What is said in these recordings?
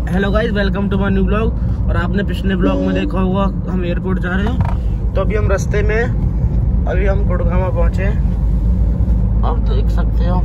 Hello guys, welcome to my new blog. और आपने पिछले ब्लॉग में देखा होगा हम एयरपोर्ट जा रहे हैं। तो अभी हम रास्ते में अभी हम गुड़गांव पहुंचे। आप देख सकते हो।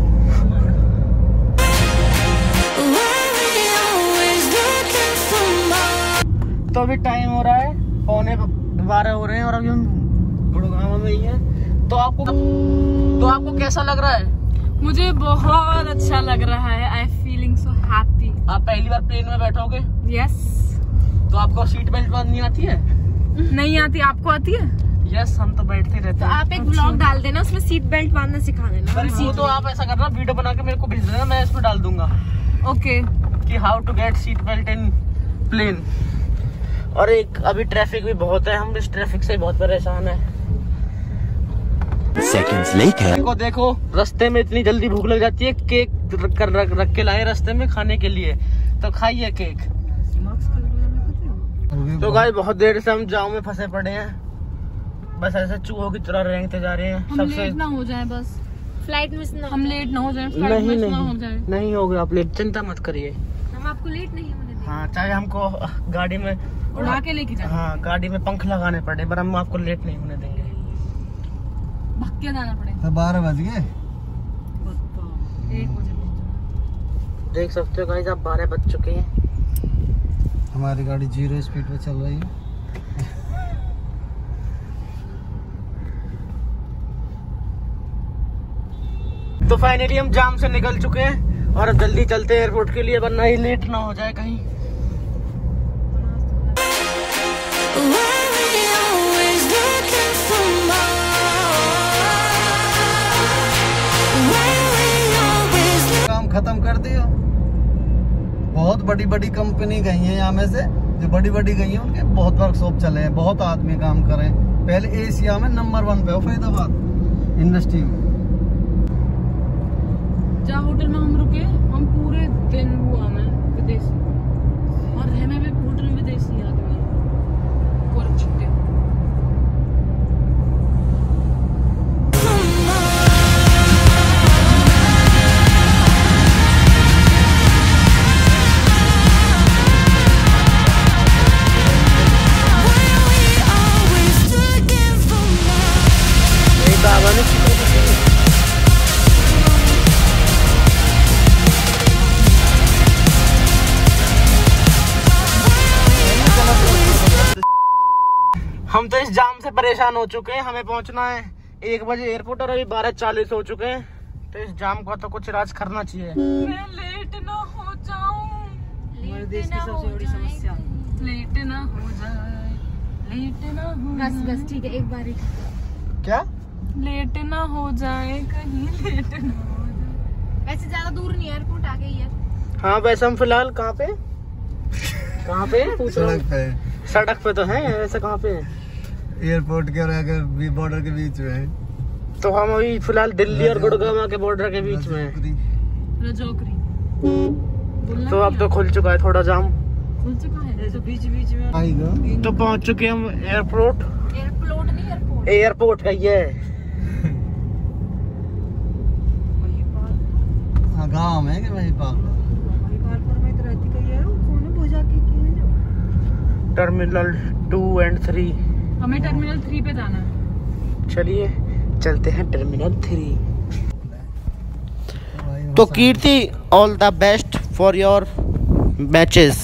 तो अभी टाइम हो रहा है 11:15 हो रहे हैं और अभी हम गुड़गांव में ही हैं। तो आपको कैसा लग रहा है? मुझे बहुत अच्छा लग रहा है। I feeling so happy. आप पहली बार प्लेन में बैठोगे? यस। तो आपको सीट बेल्ट बांधनी आती है? नहीं आती। आपको आती है? यस, हम तो बैठते रहते हैं। तो आप एक ब्लॉग डाल देना, उसमें सीट बेल्ट बांधना सिखा देना। वो तो आप ऐसा करना, वीडियो बना के मेरे को भेज देना, मैं इसमें डाल दूंगा। ओके। कि how to get seat belt in plane. और एक अभी ट्रैफिक भी बहुत है, हम इस ट्रैफिक से बहुत परेशान है। देखो रास्ते में इतनी जल्दी भूख लग जाती है। केक रख के लाए रास्ते में खाने के लिए, तो खाइए केक। तो गाइस बहुत देर से हम जाम में फंसे पड़े हैं, बस ऐसे चूहों की तरह रेंगते जा रहे हैं। हम लेट ना हो जाए, बस फ्लाइट मिस ना हम लेट ना हो जाए। नहीं हो गया आप लेट, चिंता मत करिए, हम आपको लेट नहीं होने देंगे। हाँ, चाहे हमको गाड़ी में उड़ा के लेके जाए। हाँ, गाड़ी में पंख लगाने पड़े, पर हम आपको लेट नहीं होने देंगे। भाग के जाना पड़ेगा। तो 12 बज गए। 1 बजे देख सकते हो गाइस, आप 12 बज चुके हैं। हमारी गाड़ी 0 स्पीड पे चल रही है। तो फाइनली हम जाम से निकल चुके हैं और अब जल्दी चलते हैं एयरपोर्ट के लिए, वरना ही लेट ना हो जाए कहीं। काम खत्म कर दियो। बहुत बड़ी बड़ी कंपनी गई है यहाँ में से, जो बड़ी बड़ी गई है उनके बहुत वर्कशॉप चले हैं, बहुत आदमी काम करें। पहले एशिया में नंबर 1 पे हो फरीदाबाद इंडस्ट्री में। जहाँ होटल में हम रुके, हम पूरे दिन हुआ में विदेशी, और रहने में होटल में विदेशी आदमी गोरख छुट्टे। हम तो इस जाम से परेशान हो चुके हैं। हमें पहुंचना है 1 बजे एयरपोर्ट और अभी 12:40 हो चुके हैं। तो इस जाम का तो कुछ इलाज करना चाहिए। मैं लेट ना हो जाऊं, हमारे देश की सबसे बड़ी समस्या। लेट ना हो जाए, लेट ना हो। बस ठीक है, एक बार ही। क्या लेट ना हो जाए कहीं, लेट ना हो जाए। वैसे ज्यादा दूर नहीं, एयरपोर्ट आगे ही है। हाँ, वैसे हम फिलहाल कहाँ पे सड़क पे तो है, वैसे कहाँ पे है? एयरपोर्ट के और बॉर्डर के बीच में है। तो हम अभी फिलहाल दिल्ली और गुड़गांव के बॉर्डर के बीच में हैं। रजौकरी। तो अब तो खुल चुका है थोड़ा जाम, खुल चुका है तो बीच में आएगा। तो पहुंच चुके हम एयरपोर्ट। एयरपोर्ट नहीं, एयरपोर्ट। एयरपोर्ट का ये हाँ, गाँव है कि वही पास। टर्मिनल 2 और 3। हमें टर्मिनल 3 पे जाना है। चलिए चलते हैं टर्मिनल 3। तो Kirti, all the best for your matches.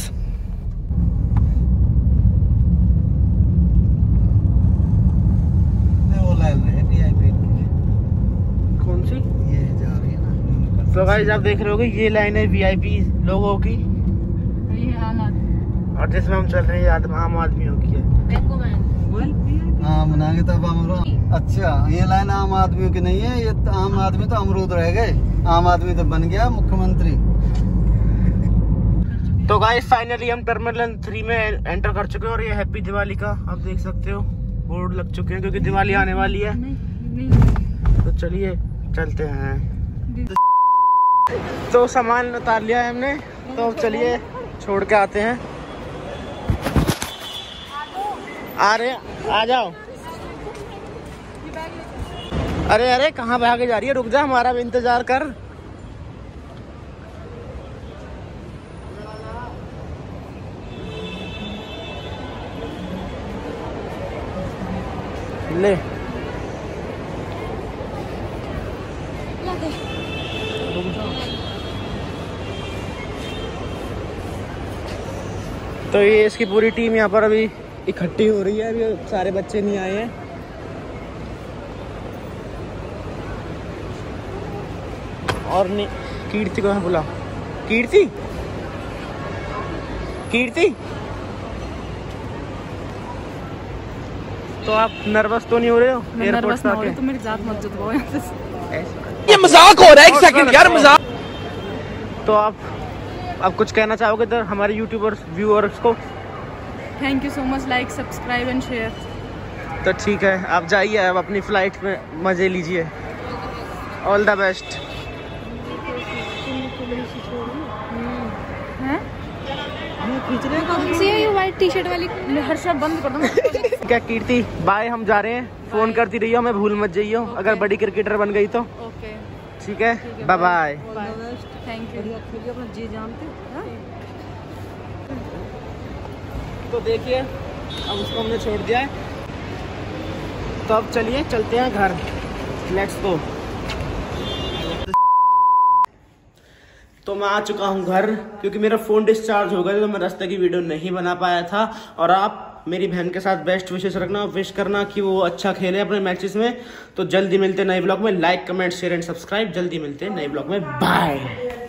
कौन सी? ये जा रही है ना। तो गाइस आप देख रहे होगे, ये लाइन है VIP लोगों की, ये आम आदमी, और जिसमें हम चल रहे हैं आम आदमियों की है। हाँ, बनाएंगे तब अमरूद। अच्छा, ये लाइन आम आदमियों की नहीं है, ये आम आदमी तो अमरूद रह गए, आम आदमी तो बन गया मुख्यमंत्री। तो गाइस फाइनली हम टर्मिनल 3 में एंटर कर चुके हैं और ये हैप्पी दिवाली का आप देख सकते हो बोर्ड लग चुके हैं, क्योंकि दिवाली आने वाली है। तो चलिए चलते हैं। तो सामान उतार लिया है हमने, तो अब चलिए छोड़ के आते हैं। आ रहे, आ जाओ। अरे अरे कहाँ भागे जा रही है, रुक जा, हमारा भी इंतजार कर। ले तो ये इसकी पूरी टीम यहाँ पर अभी इकट्ठी हो रही है। अभी सारे बच्चे नहीं आए हैं। और कीर्ति को बुला। कीर्ति कीर्ति तो आप नर्वस तो नहीं हो रहे हो? नर्वस ना हो रही तो मेरी जात मत जुटवाओ। ये मजाक हो रहा है, एक सेकंड यार, मजाक। तो आप कुछ कहना चाहोगे तो हमारे यूट्यूबर्स व्यूअर्स को? Thank you so much, like subscribe and share. तो ठीक है, आप जाइए, अब अपनी फ्लाइट में मजे लीजिए। All the best. White T shirt वाली हर शब्द बंद कर दो। क्या कीर्ति, बाय, हम जा रहे हैं। फोन करती रही हो, हमें भूल मत जाइयो अगर बड़ी क्रिकेटर बन गई तो। ओके ठीक है, बाय बाय। Thank you. अपना जी जानते। तो देखिए, अब उसको हमने छोड़ दिया है, तो अब चलिए चलते हैं घर। Let's go. तो मैं आ चुका हूँ घर, क्योंकि मेरा फ़ोन डिस्चार्ज हो गया तो मैं रास्ते की वीडियो नहीं बना पाया था। और आप मेरी बहन के साथ बेस्ट विशेष रखना, विश करना कि वो अच्छा खेले अपने मैचेस में। तो जल्दी मिलते हैं नए ब्लॉग में। Like comment share and subscribe. जल्दी मिलते हैं नए ब्लॉग में। बाय।